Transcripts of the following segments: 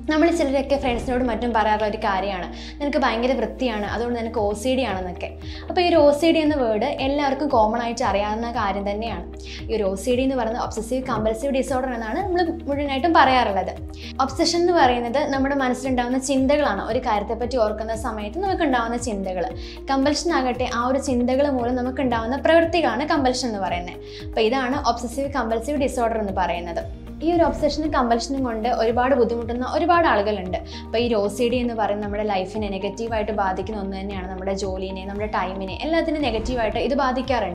നമ്മൾ ചിലരൊക്കെ ഫ്രണ്ട്സിനോട് മറ്റും പറയാറുള്ള ഒരു കാര്യമാണ്, നിനക്ക് ഭയങ്കര വൃത്തിയാണ്, അതുകൊണ്ട് നിനക്ക് OCD ആണെന്നൊക്കെ. അപ്പോൾ ഈ ഒരു OCD എന്ന വേർഡ് എല്ലാവർക്കും കോമൺ ആയിട്ട് അറിയാവുന്ന കാര്യം തന്നെയാണ്. ഈ ഒരു OCD എന്ന് പറയുന്നത് ഒബ്സസീവ് കമ്പൽസീവ് ഡിസോർഡർ എന്നാണ് നമ്മൾ മുഴുവനായിട്ടും പറയാറുള്ളത്. ഒബ്സഷൻ എന്ന് പറയുന്നത് നമ്മുടെ മനസ്സിലുണ്ടാകുന്ന ചിന്തകളാണ്. ഒരു കാര്യത്തെപ്പറ്റി ഓർക്കുന്ന സമയത്ത് നമുക്കുണ്ടാകുന്ന ചിന്തകൾ. കമ്പൽഷൻ ആകട്ടെ ആ ഒരു ചിന്തകൾ മൂലം നമുക്കുണ്ടാകുന്ന പ്രവൃത്തികളാണ് കമ്പൽഷൻ എന്ന് പറയുന്നത്. അപ്പോൾ ഇതാണ് ഒബ്സസീവ് കമ്പൽസീവ് ഡിസോർഡർ എന്ന് പറയുന്നത്. ഈ ഒരു ഒബ്സഷനും കമ്പൽഷനും കൊണ്ട് ഒരുപാട് ബുദ്ധിമുട്ടുന്ന ഒരുപാട് ആളുകളുണ്ട്. അപ്പോൾ ഈ OCD എന്ന് പറയുന്നത് നമ്മുടെ ലൈഫിനെ നെഗറ്റീവായിട്ട് ബാധിക്കുന്ന ഒന്ന് തന്നെയാണ്. നമ്മുടെ ജോലിനെ, നമ്മുടെ ടൈമിനെ, എല്ലാത്തിനും നെഗറ്റീവായിട്ട് ഇത് ബാധിക്കാറുണ്ട്.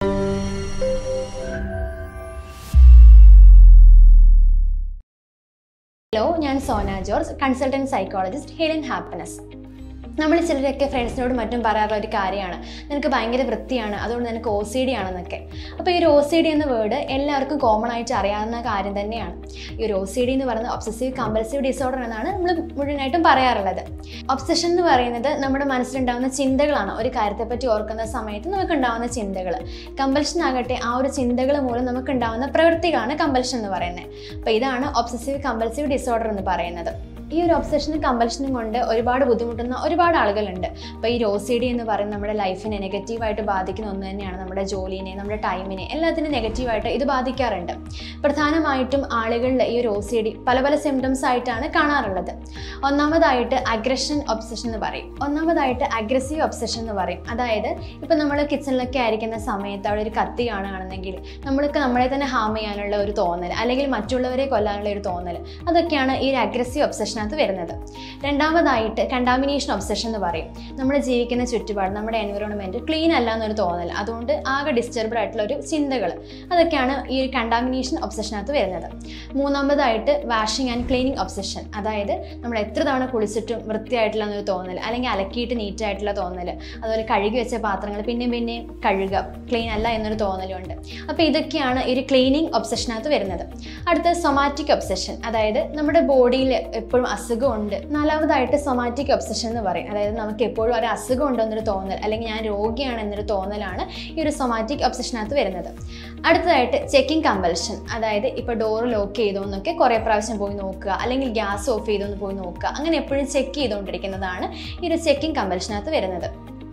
ഹലോ, ഞാൻ Sona George, consultant psychologist, healing happiness. നമ്മൾ ചിലരൊക്കെ ഫ്രണ്ട്സിനോട് മറ്റും പറയാറുള്ള ഒരു കാര്യമാണ്, നിനക്ക് ഭയങ്കര വൃത്തിയാണ്, അതുകൊണ്ട് നിനക്ക് OCD ആണെന്നൊക്കെ. അപ്പോൾ ഈ ഒരു OCD എന്ന വേർഡ് എല്ലാവർക്കും കോമൺ ആയിട്ട് അറിയാവുന്ന കാര്യം തന്നെയാണ്. ഈ ഒരു OCD എന്ന് പറയുന്നത് ഒബ്സസീവ് കമ്പൽസീവ് ഡിസോർഡർ എന്നാണ് നമ്മൾ മുഴുവനായിട്ടും പറയാറുള്ളത്. ഒബ്സഷൻ എന്ന് പറയുന്നത് നമ്മുടെ മനസ്സിലുണ്ടാകുന്ന ചിന്തകളാണ്. ഒരു കാര്യത്തെപ്പറ്റി ഓർക്കുന്ന സമയത്ത് നമുക്കുണ്ടാകുന്ന ചിന്തകൾ. കമ്പൽഷൻ ആകട്ടെ ആ ഒരു ചിന്തകൾ മൂലം നമുക്കുണ്ടാകുന്ന പ്രവൃത്തികളാണ് കമ്പൽഷൻ എന്ന് പറയുന്നത്. അപ്പോൾ ഇതാണ് ഒബ്സസീവ് കമ്പൽസീവ് ഡിസോർഡർ എന്ന് പറയുന്നത്. ഈ ഒരു ഒബ്സഷനും കമ്പൽഷനും കൊണ്ട് ഒരുപാട് ബുദ്ധിമുട്ടുന്ന ഒരുപാട് ആളുകളുണ്ട്. അപ്പോൾ ഈ OCD എന്ന് പറയുന്നത് നമ്മുടെ ലൈഫിനെ നെഗറ്റീവായിട്ട് ബാധിക്കുന്ന ഒന്ന് തന്നെയാണ്. നമ്മുടെ ജോലിനെ, നമ്മുടെ ടൈമിനെ, എല്ലാത്തിനും നെഗറ്റീവായിട്ട് ഇത് ബാധിക്കാറുണ്ട്. പ്രധാനമായിട്ടും ആളുകളിൽ ഈ ഒരു OCD പല പല സിംറ്റംസ് ആയിട്ടാണ് കാണാറുള്ളത്. ഒന്നാമതായിട്ട് അഗ്രഷൻ ഒബ്സഷൻ എന്ന് പറയും. അഗ്രസീവ് ഒബ്സഷൻ എന്ന് പറയും. അതായത് ഇപ്പോൾ നമ്മൾ കിച്ചണിലൊക്കെ ആയിരിക്കുന്ന സമയത്ത് അവിടെ ഒരു കത്തി കാണുകയാണെന്നെങ്കിൽ നമ്മൾക്ക് നമ്മളെ തന്നെ ഹാം ചെയ്യാനുള്ള ഒരു തോന്നൽ, അല്ലെങ്കിൽ മറ്റുള്ളവരെ കൊല്ലാനുള്ള ഒരു തോന്നൽ, അതൊക്കെയാണ് ഈ ഒരു അഗ്രസീവ് ഒബ്സഷൻ വരുന്നത്. രണ്ടാമതായിട്ട് കണ്ടാമിനേഷൻ ഒബ്സഷൻ എന്ന് പറയും. നമ്മൾ ജീവിക്കുന്ന ചുറ്റുപാട്, നമ്മുടെ എൻവയോൺമെന്റ് ക്ലീൻ അല്ല എന്നൊരു തോന്നൽ, അതുകൊണ്ട് ആകെ ഡിസ്റ്റർബ്ഡ് ആയിട്ടുള്ള ഒരു ചിന്തകൾ, അതൊക്കെയാണ് ഈ ഒരു കണ്ടാമിനേഷൻ ഒബ്സഷനകത്ത് വരുന്നത്. മൂന്നാമതായിട്ട് വാഷിംഗ് ആൻഡ് ക്ലീനിങ് ഒബ്സഷൻ. അതായത് നമ്മൾ എത്ര തവണ കുളിച്ചിട്ടും വൃത്തിയായിട്ടുള്ള എന്നൊരു തോന്നൽ, അല്ലെങ്കിൽ അലക്കിയിട്ട് നീറ്റായിട്ടുള്ള തോന്നൽ, അതുപോലെ കഴുകി വെച്ച പാത്രങ്ങൾ പിന്നെ കഴുകുക, ക്ലീൻ അല്ല എന്നൊരു തോന്നലുണ്ട്. അപ്പോൾ ഇതൊക്കെയാണ് ഈ ഒരു ക്ലീനിങ് ഒബ്സഷനകത്ത് വരുന്നത്. അടുത്ത സൊമാറ്റിക് ഒബ്സഷൻ. അതായത് നമ്മുടെ ബോഡിയിൽ എപ്പോഴും അസുഖമുണ്ട്. നാലാമതായിട്ട് സൊമാറ്റിക് ഒബ്സഷൻ എന്ന് പറയും. അതായത് നമുക്ക് എപ്പോഴും ഒരു അസുഖം ഉണ്ടെന്നൊരു തോന്നൽ, അല്ലെങ്കിൽ ഞാൻ രോഗിയാണ് എന്നൊരു തോന്നലാണ് ഈ ഒരു സൊമാറ്റിക് ഒബ്സഷനകത്ത് വരുന്നത്. അടുത്തതായിട്ട് ചെക്കിംഗ് കമ്പൽഷൻ. അതായത് ഇപ്പോൾ ഡോറ് ലോക്ക് ചെയ്തോ എന്നൊക്കെ കുറേ പ്രാവശ്യം പോയി നോക്കുക, അല്ലെങ്കിൽ ഗ്യാസ് ഓഫ് ചെയ്തോ എന്ന് പോയി നോക്കുക, അങ്ങനെ എപ്പോഴും ചെക്ക് ചെയ്തുകൊണ്ടിരിക്കുന്നതാണ് ഈ ഒരു ചെക്കിംഗ് കമ്പൽഷനകത്ത് വരുന്നത്.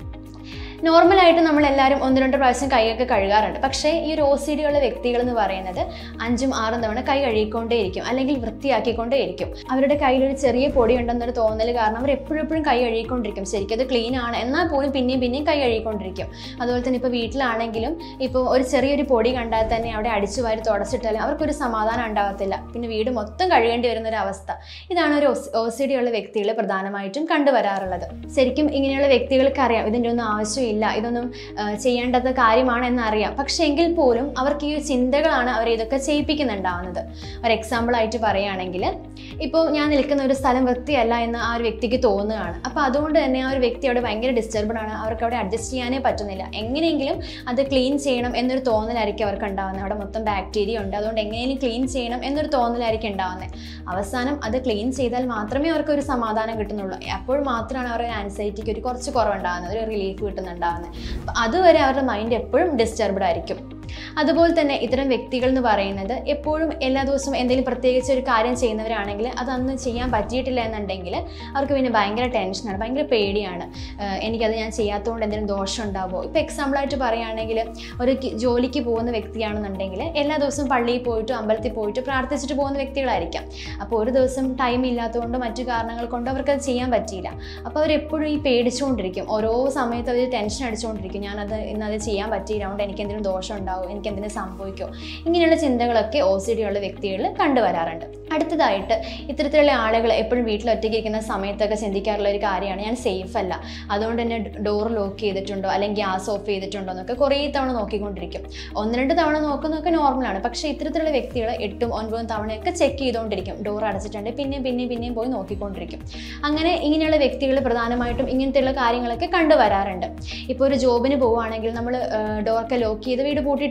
നോർമലായിട്ട് നമ്മളെല്ലാവരും 1-2 പ്രാവശ്യം കൈയൊക്കെ കഴുകാറുണ്ട്. പക്ഷേ ഈ ഒരു OCD ഉള്ള വ്യക്തികൾ എന്ന് പറയുന്നത് 5-6 തവണ കൈ കഴുകിക്കൊണ്ടേയിരിക്കും, അല്ലെങ്കിൽ വൃത്തിയാക്കിക്കൊണ്ടേയിരിക്കും. അവരുടെ കയ്യിലൊരു ചെറിയ പൊടി ഉണ്ടെന്നൊരു തോന്നൽ കാരണം അവർ എപ്പോഴും കൈ കഴുകിക്കൊണ്ടിരിക്കും. ശരിക്കും അത് ക്ലീൻ ആണ്, എന്നാൽ പോലും പിന്നെയും കൈ കഴുകിക്കൊണ്ടിരിക്കും. അതുപോലെ തന്നെ ഇപ്പോൾ വീട്ടിലാണെങ്കിലും ഇപ്പോൾ ഒരു ചെറിയൊരു പൊടി കണ്ടാൽ തന്നെ അവിടെ അടിച്ചു വാരി തുടച്ചിട്ടാലും അവർക്കൊരു സമാധാനം ഉണ്ടാകത്തില്ല. പിന്നെ വീട് മൊത്തം കഴുകേണ്ടി വരുന്നൊരവസ്ഥ. ഇതാണ് ഒരു OCD ഉള്ള വ്യക്തികൾ പ്രധാനമായിട്ടും കണ്ടുവരാറുള്ളത്. ശരിക്കും ഇങ്ങനെയുള്ള വ്യക്തികൾക്ക് അറിയാം ഇതിൻ്റെ ഒന്നും ആവശ്യമില്ല, ഇതൊന്നും ചെയ്യേണ്ടത് കാര്യമാണ് എന്നറിയാം. പക്ഷെ എങ്കിൽ പോലും അവർക്ക് ഈ ചിന്തകളാണ് അവരെ ഇതൊക്കെ ചെയ്യിപ്പിക്കുന്നുണ്ടാവുന്നത്. ഒരു എക്സാമ്പിൾ ആയിട്ട് പറയുകയാണെങ്കിൽ, ഇപ്പോൾ ഞാൻ നിൽക്കുന്ന ഒരു സ്ഥലം വൃത്തിയല്ല എന്ന് ആ ഒരു വ്യക്തിക്ക് തോന്നുകയാണ്. അപ്പോൾ അതുകൊണ്ട് തന്നെ ആ ഒരു വ്യക്തി അവിടെ ഭയങ്കര ഡിസ്റ്റർബ്ഡ് ആണ്, അവർക്ക് അവിടെ അഡ്ജസ്റ്റ് ചെയ്യാനേ പറ്റുന്നില്ല. എങ്ങനെയെങ്കിലും അത് ക്ലീൻ ചെയ്യണം എന്നൊരു തോന്നലായിരിക്കും അവർക്ക് ഉണ്ടാകുന്നത്. അവിടെ മൊത്തം ബാക്ടീരിയ ഉണ്ട്, അതുകൊണ്ട് എങ്ങനെയും ക്ലീൻ ചെയ്യണം എന്നൊരു തോന്നലായിരിക്കും ഉണ്ടാകുന്നത്. അവസാനം അത് ക്ലീൻ ചെയ്താൽ മാത്രമേ അവർക്ക് ഒരു സമാധാനം കിട്ടുന്നുള്ളൂ. അപ്പോൾ മാത്രമാണ് അവരുടെ ആൻസൈറ്റിക്ക് കുറച്ച് കുറവുണ്ടാകുന്നത്, ഒരു റിലീഫ് കിട്ടുന്നുണ്ടാകുന്നത്. അതുവരെ അവരുടെ മൈൻഡ് എപ്പോഴും ഡിസ്റ്റർബ്ഡ് ആയിരിക്കും. അതുപോലെ തന്നെ ഇത്തരം വ്യക്തികൾ എന്ന് പറയുന്നത് എപ്പോഴും എല്ലാ ദിവസവും എന്തെങ്കിലും പ്രത്യേകിച്ച് ഒരു കാര്യം ചെയ്യുന്നവരാണെങ്കിൽ അത് അന്ന് ചെയ്യാൻ പറ്റിയിട്ടില്ല എന്നുണ്ടെങ്കിൽ അവർക്ക് പിന്നെ ഭയങ്കര ടെൻഷനാണ്, ഭയങ്കര പേടിയാണ്. എനിക്കത് ഞാൻ ചെയ്യാത്തതുകൊണ്ട് എന്തെങ്കിലും ദോഷം ഉണ്ടാവുമോ? ഇപ്പോൾ എക്സാമ്പിളായിട്ട് പറയുകയാണെങ്കിൽ, ഒരു ജോലിക്ക് പോകുന്ന വ്യക്തിയാണെന്നുണ്ടെങ്കിൽ എല്ലാ ദിവസവും പള്ളിയിൽ പോയിട്ട് അമ്പലത്തിൽ പോയിട്ട് പ്രാർത്ഥിച്ചിട്ട് പോകുന്ന വ്യക്തികളായിരിക്കാം. അപ്പോൾ ഒരു ദിവസം ടൈം ഇല്ലാത്തതുകൊണ്ട് മറ്റു കാരണങ്ങൾ കൊണ്ട് അവർക്കത് ചെയ്യാൻ പറ്റിയില്ല. അപ്പോൾ അവരെപ്പോഴും ഈ പേടിച്ചുകൊണ്ടിരിക്കും. ഓരോ സമയത്ത് അവർ ടെൻഷൻ അടിച്ചുകൊണ്ടിരിക്കും, ഞാനത് ഇന്നത് ചെയ്യാൻ പറ്റിയില്ല, അതുകൊണ്ട് എനിക്ക് എന്തെങ്കിലും ദോഷം ഉണ്ടാവും, എനിക്ക് എന്തെങ്കിലും സംഭവിക്കുമോ? ഇങ്ങനെയുള്ള ചിന്തകളൊക്കെ OCD ഉള്ള വ്യക്തികളിൽ കണ്ടുവരാറുണ്ട്. അടുത്തതായിട്ട് ഇത്തരത്തിലുള്ള ആളുകൾ എപ്പോഴും വീട്ടിൽ ഒറ്റയ്ക്ക് ഇരിക്കുന്ന സമയത്തൊക്കെ ചിന്തിക്കാറുള്ള ഒരു കാര്യമാണ്, ഞാൻ സേഫ് അല്ല, അതുകൊണ്ട് തന്നെ ഡോർ ലോക്ക് ചെയ്തിട്ടുണ്ടോ അല്ലെങ്കിൽ ഗ്യാസ് ഓഫ് ചെയ്തിട്ടുണ്ടോ എന്നൊക്കെ കുറേ തവണ നോക്കിക്കൊണ്ടിരിക്കും. 1-2 തവണ നോക്കുന്നതൊക്കെ നോർമലാണ്. പക്ഷേ ഇത്തരത്തിലുള്ള വ്യക്തികൾ 8-9 തവണയൊക്കെ ചെക്ക് ചെയ്തുകൊണ്ടിരിക്കും. ഡോർ അടച്ചിട്ടുണ്ട്, പിന്നെയും പോയി നോക്കിക്കൊണ്ടിരിക്കും. ഇങ്ങനെയുള്ള വ്യക്തികൾ പ്രധാനമായിട്ടും ഇങ്ങനത്തെയുള്ള കാര്യങ്ങളൊക്കെ കണ്ടുവരാറുണ്ട്. ഇപ്പോൾ ഒരു ജോബിന് പോവുകയാണെങ്കിൽ നമ്മൾ ഡോറൊക്കെ ലോക്ക് ചെയ്ത് വീട് പൂട്ടിയിട്ട്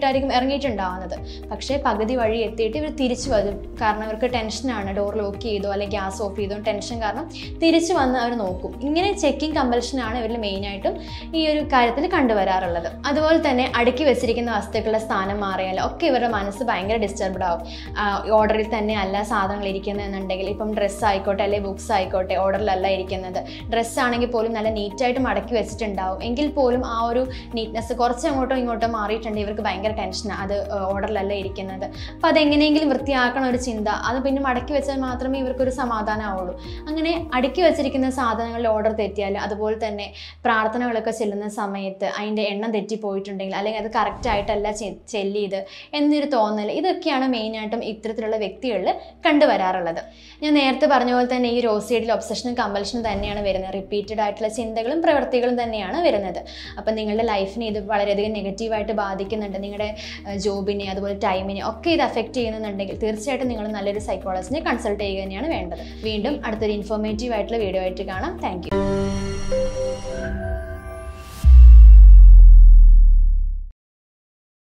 വേണ്ടിയിട്ടായിരിക്കും ഇറങ്ങിയിട്ടുണ്ടാവുന്നത്. പക്ഷേ പകുതി വഴി എത്തിയിട്ട് ഇവർ തിരിച്ചു വരും. കാരണം ഇവർക്ക് ടെൻഷനാണ്, ഡോർ ലോക്ക് ചെയ്തോ അല്ലെങ്കിൽ ഗ്യാസ് ഓഫ് ചെയ്തോ ടെൻഷൻ കാരണം തിരിച്ചു വന്ന് അവർ നോക്കും. ഇങ്ങനെ ചെക്കിങ് കമ്പൽഷനാണ് ഇവരിൽ മെയിനായിട്ടും ഈ ഒരു കാര്യത്തിൽ കണ്ടുവരാറുള്ളത്. അതുപോലെ തന്നെ അടുക്കി വെച്ചിരിക്കുന്ന വസ്തുക്കളുടെ സ്ഥാനം മാറിയാൽ ഒക്കെ ഇവരുടെ മനസ്സ് ഭയങ്കര ഡിസ്റ്റർബ്ഡ് ആവും. ഓർഡറിൽ തന്നെ അല്ല സാധനങ്ങൾ ഇരിക്കുന്നതെന്നുണ്ടെങ്കിൽ, ഇപ്പം ഡ്രസ്സ് ആയിക്കോട്ടെ അല്ലെങ്കിൽ ബുക്സ് ആയിക്കോട്ടെ ഓർഡറിലല്ല ഇരിക്കുന്നത്. ഡ്രസ്സ് ആണെങ്കിൽ പോലും നല്ല നീറ്റായിട്ട് മടക്കി വെച്ചിട്ടുണ്ടാവും. എങ്കിൽ പോലും ആ ഒരു നീറ്റ്നെസ് കുറച്ച് അങ്ങോട്ടോ ഇങ്ങോട്ടോ മാറിയിട്ടുണ്ടെങ്കിൽ ഇവർക്ക് ഭയങ്കര ടെൻഷനാണ്, അത് ഓർഡറിലല്ല ഇരിക്കുന്നത്. അപ്പോൾ അതെങ്ങനെയെങ്കിലും വൃത്തിയാക്കണ ഒരു ചിന്ത, അത് പിന്നെ മടക്കി വെച്ചാൽ മാത്രമേ ഇവർക്കൊരു സമാധാനം ആവുള്ളൂ. അങ്ങനെ അടുക്കി വെച്ചിരിക്കുന്ന സാധനങ്ങളുടെ ഓർഡർ തെറ്റിയാൽ, അതുപോലെ തന്നെ പ്രാർത്ഥനകളൊക്കെ ചെല്ലുന്ന സമയത്ത് അതിൻ്റെ എണ്ണം തെറ്റിപ്പോയിട്ടുണ്ടെങ്കിൽ അല്ലെങ്കിൽ അത് കറക്റ്റായിട്ടല്ല ചെല്ലിയത് എന്നൊരു തോന്നൽ, ഇതൊക്കെയാണ് മെയിനായിട്ടും ഇത്തരത്തിലുള്ള വ്യക്തികളിൽ കണ്ടുവരാറുള്ളത്. ഞാൻ നേരത്തെ പറഞ്ഞ പോലെ തന്നെ ഈ OCD ഒബ്സഷനും കമ്പൽഷനും തന്നെയാണ് വരുന്നത്. റിപ്പീറ്റഡ് ആയിട്ടുള്ള ചിന്തകളും പ്രവൃത്തികളും തന്നെയാണ് വരുന്നത്. അപ്പം നിങ്ങളുടെ ലൈഫിനെ ഇത് വളരെയധികം നെഗറ്റീവായിട്ട് ബാധിക്കുന്നുണ്ട്, നിങ്ങളുടെ ജോബിനെ അതുപോലെ ടൈമിനെ ഒക്കെ ഇത് അഫക്റ്റ് ചെയ്യുന്നുണ്ടെങ്കിൽ തീർച്ചയായിട്ടും നിങ്ങൾ നല്ലൊരു സൈക്കോളജിസ്റ്റിനെ കൺസൾട്ട് ചെയ്യുക തന്നെയാണ് വേണ്ടത്. വീണ്ടും അടുത്തൊരു ഇൻഫോർമേറ്റീവ് ആയിട്ടുള്ള വീഡിയോ ആയിട്ട് കാണാം. Thank U.